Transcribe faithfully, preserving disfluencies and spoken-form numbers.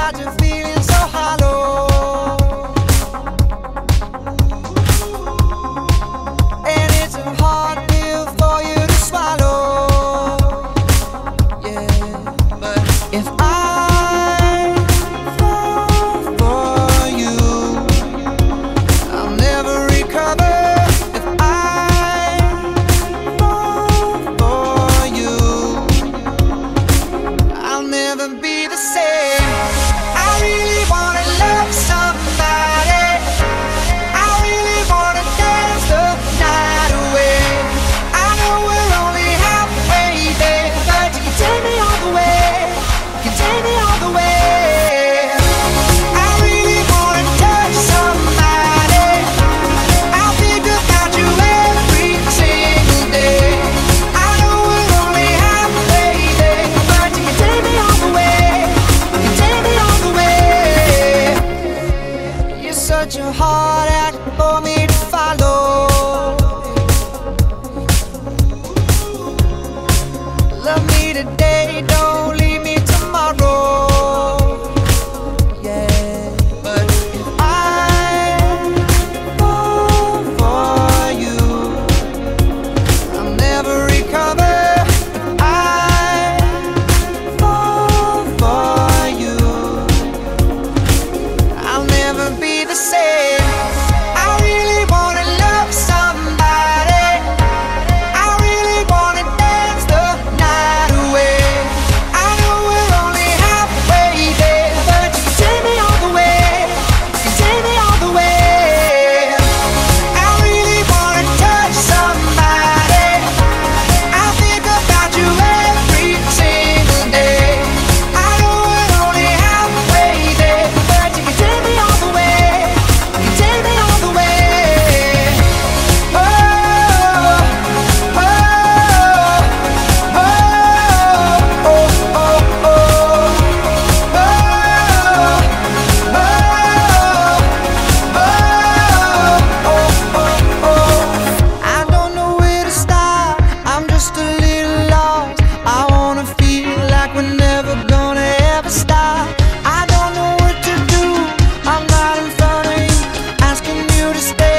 got you feeling so hollow. And it's a hard pill for you to swallow. Yeah, but if I fall for you, I'll never recover. If I fall for you, I'll never be the same. I really wanna love somebody. I really wanna dance the night away. I know we're only halfway there, but you can take me all the way. You can take me all the way. I really wanna touch somebody. I think about you every single day. I know we're only halfway there, but you can take me all the way. You can take me all the way. You're such a hard act for me to follow. Love me today, don't leave me tomorrow. Yeah, but if I fall for you, I'll never recover. If I fall for you, I'll never be the same. I really wanna love somebody. I really wanna dance the night away. I know we're only halfway there, but you can take me all the way. You can take me all the way. I really wanna touch somebody. I think about you every single day. I know we're only halfway there, but you can take me all the way. You can take me all the way. Oh, oh, oh, oh, oh, oh, oh, oh, oh. I don't know where to start. I'm just a little lost. I wanna feel like we're never gonna ever stop. I don't know what to do. I'm not in front of you, asking you to stay.